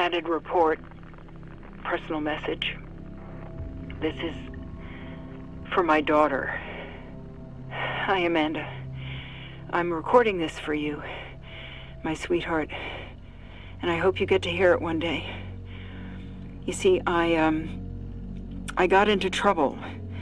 padded report, personal message. This is for my daughter. Hi, Amanda. I'm recording this for you, my sweetheart, and I hope you get to hear it one day. You see, I got into trouble.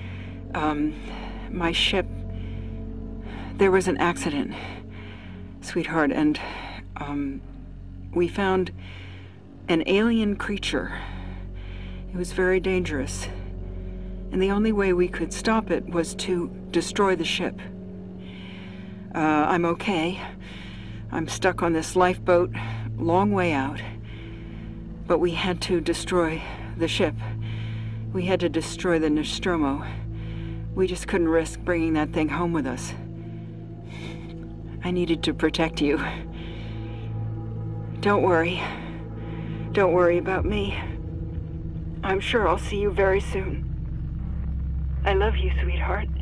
My ship, there was an accident, sweetheart, and we found an alien creature. It was very dangerous, and the only way we could stop it was to destroy the ship. I'm okay. I'm stuck on this lifeboat, long way out, but we had to destroy the ship. We had to destroy the Nostromo. We just couldn't risk bringing that thing home with us. I needed to protect you. Don't worry. Don't worry about me. I'm sure I'll see you very soon. I love you, sweetheart.